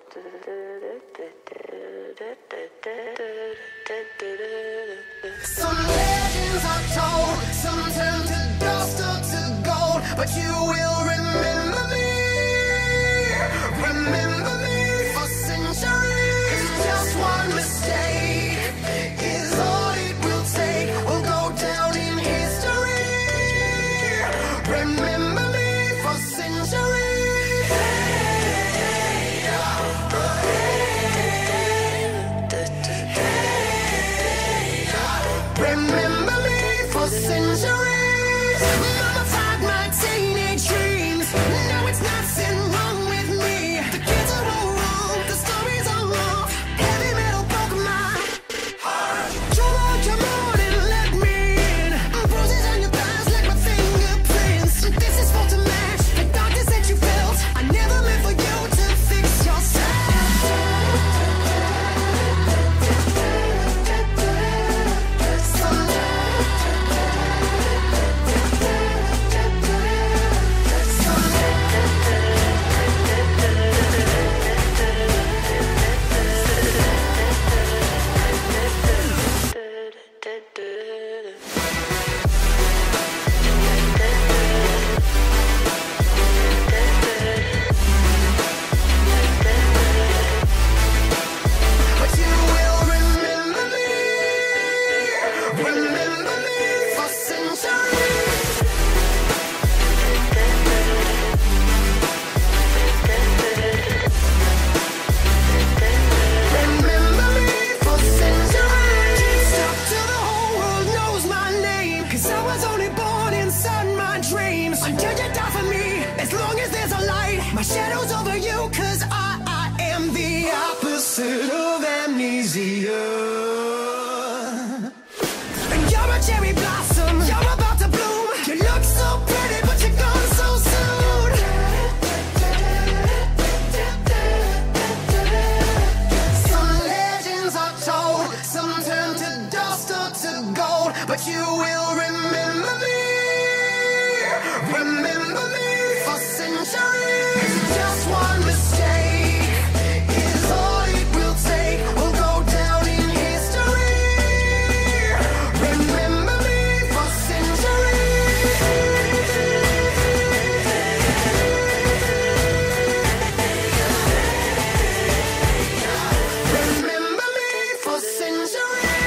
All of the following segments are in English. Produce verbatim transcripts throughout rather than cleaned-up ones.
Some legends are told, some turn to dust or to gold, but you will remember me, remember me for centuries. Just one mistake is all it will take. We'll go down in history. Remember me for centuries. Remember me for centuries. Mama fight my teenage dreams. No, it's nothing wrong with me. The kids are all wrong, the stories are wrong. Heavy metal broke my heart. Come on, come on and let me in. Bruises on your thighs like my fingerprints. This is for to match the darkness that you felt. I never meant for you to fix yourself. But you will remember me, remember me for centuries. Remember me for centuries. Stop till the whole world knows my name, 'cause I was only born inside my dreams. Until you die for me, as long as there's a light, my shadow's over you, 'cause I, I am the opposite of amnesia. And you're a cherry blossom, you're about to bloom. You look so pretty, but you're gone so soon. Some legends are told, some turn to dust or to gold, but you will remember me, remember me for centuries. Just one mistake is all it will take. We'll go down in history. Remember me for centuries. Remember me for centuries.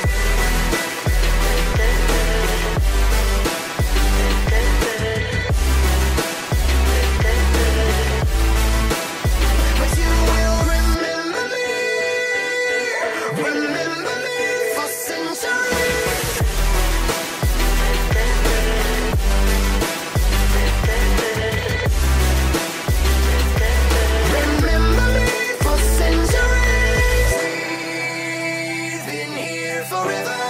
But you will remember me, remember me for centuries. Remember me for centuries. We've been here forever,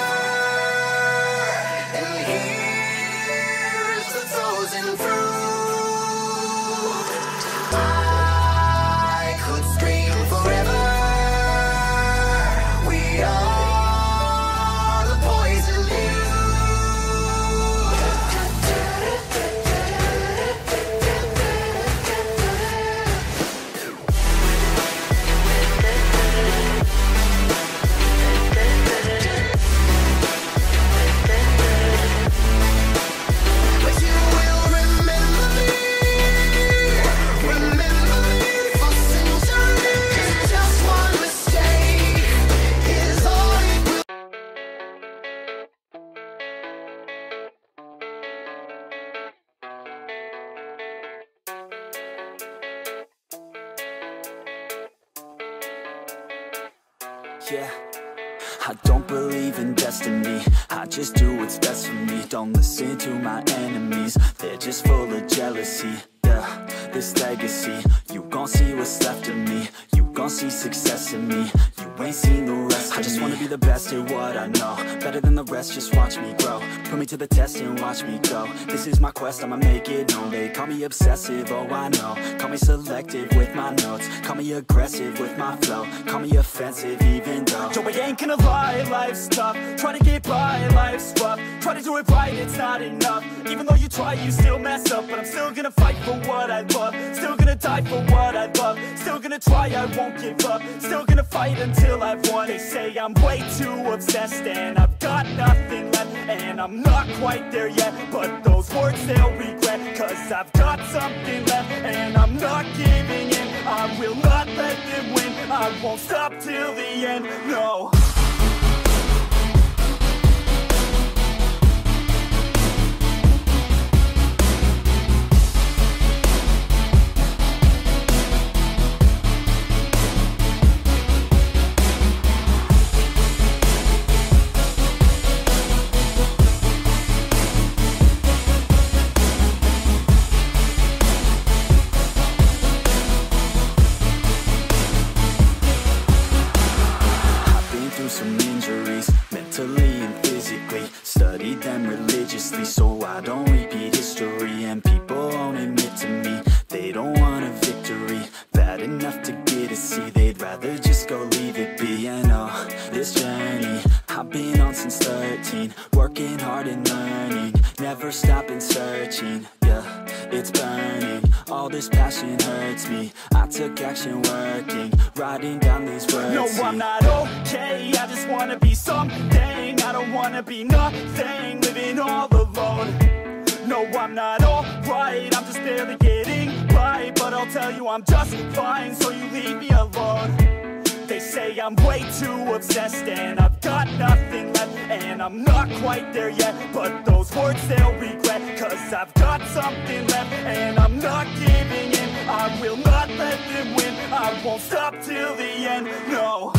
and here's the frozen fruit. I could scream forever. We are the poison But you will remember me, remember me for centuries. Just one mistake is all it will. Yeah, I don't believe in destiny, I just do what's best for me. Don't listen to my enemies, they're just full of jealousy. Yeah, this legacy, you gon' see what's left of me. You gon' see success in me. You ain't seen the rest. I just wanna be the best at what I know, better than the rest, just watch me grow. Put me to the test and watch me go. This is my quest, I'ma make it known. They call me obsessive, oh I know. Call me selective with my notes. Call me aggressive with my flow. Call me offensive even though Yo, I ain't gonna lie, life's tough. Try to get by, life's rough. Try to do it right, it's not enough. Even though you try, you still mess up. But I'm still gonna fight for what I love. Still gonna die for what I love. Still gonna try, I won't give up. Still gonna fight until I've won. They say I'm way too obsessed and I've got nothing left. And I'm not quite there yet, but those words they'll regret. Cause I've got something left and I'm not giving in. I will not let them win. I won't stop till the end, no. Some injuries, mentally and physically. Studied them religiously so I don't repeat history. And people won't admit to me they don't want a victory. Bad enough to get a C, they'd rather just go leave it be. And oh, this journey I've been on since thirteen. Working hard and learning, never stopping searching. Yeah, it's burning, all this passion hurts me. I took action working, writing down these words. No, I'm not okay, I just wanna be something. I don't wanna be nothing, living all alone. No, I'm not alright, I'm just barely getting by. But I'll tell you I'm just fine, so you leave me alone. They say I'm way too obsessed and I've got nothing left. And I'm not quite there yet, but those words they'll regret. Cause I've got something left and I'm not giving in. I will not let them win. I won't stop till the end, no.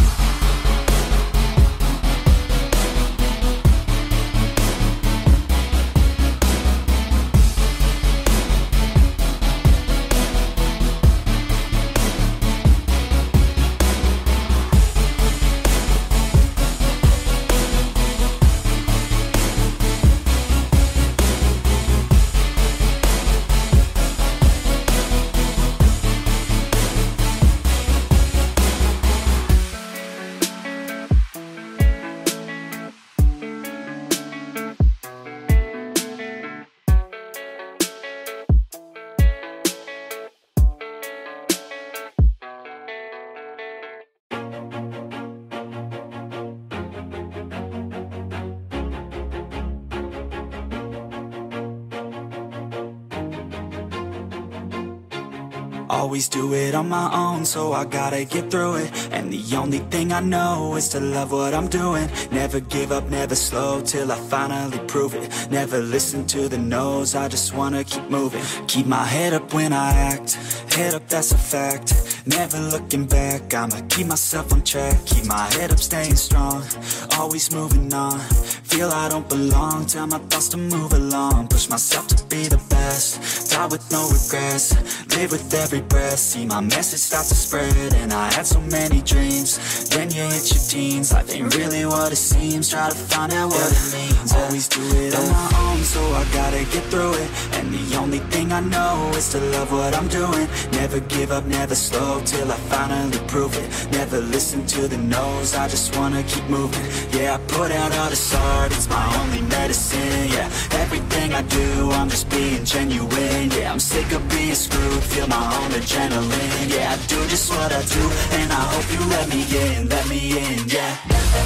Always do it on my own, so I gotta get through it. And the only thing I know is to love what I'm doing. Never give up, never slow, till I finally prove it. Never listen to the no's, I just wanna keep moving. Keep my head up when I act, head up, that's a fact. Never looking back, I'ma keep myself on track. Keep my head up, staying strong, always moving on. Feel I don't belong, tell my thoughts to move along. Push myself to be the best, die with no regrets. Live with every breath, see my message start to spread. And I had so many dreams, then you hit your teens. Life ain't really what it seems, try to find out what it means. Always do it on my own, so I gotta get through it. And the only thing I know is to love what I'm doing. Never give up, never slow, till I finally prove it. Never listen to the no's, I just wanna keep moving. Yeah, I put out all this art, it's my only medicine. Yeah, everything I do, I'm just being genuine. Yeah, I'm sick of being screwed, feel my own adrenaline. Yeah, I do just what I do, and I hope you let me in, let me in, yeah.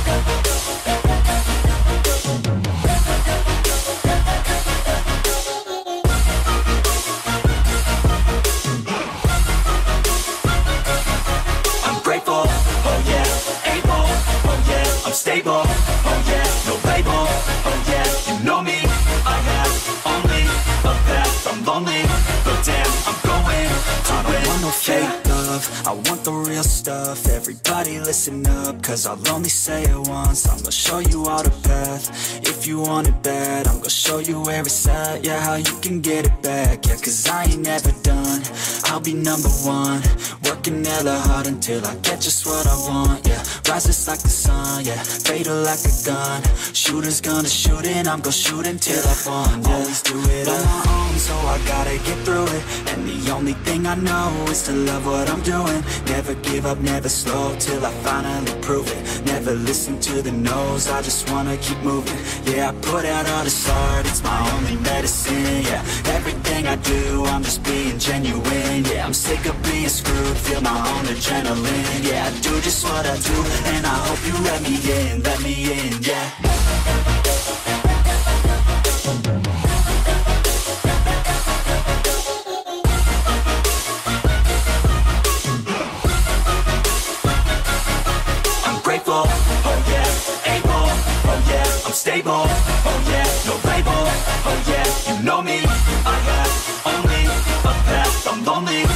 I'm grateful, oh yeah, able, oh yeah, I'm stable, oh yeah, no label, oh yeah, you know me, I have only a path, I'm lonely, but damn, I'm going to I don't win. Want no fake love, I want the real stuff. Everybody listen up, cause I'll only say it once. I'm gonna show you all the path, if you want it bad. I'm gonna show you where it's at, yeah, how you can get it back. Yeah, cause I ain't never done, I I'll be number one. Working hella hard until I get just what I want, yeah. Rises like the sun, yeah. Fatal like a gun. Shooters gonna shoot and I'm gonna shoot until I fall, yeah. Always do it on my own, so I gotta get through it. And the only thing I know is to love what I'm doing. Never give up, never slow, till I finally prove it. Never listen to the no's, I just wanna keep moving. Yeah, I put out all this art, it's my only medicine, yeah. Everything I do, I'm just being genuine, yeah. I'm sick of being screwed, feel my own adrenaline, yeah. I do just what I do, and I hope you let me in, let me in, yeah. I'm grateful, oh yeah, able, oh yeah, I'm stable, oh yeah, no label, oh yeah, you know me, I have only a path, I'm lonely,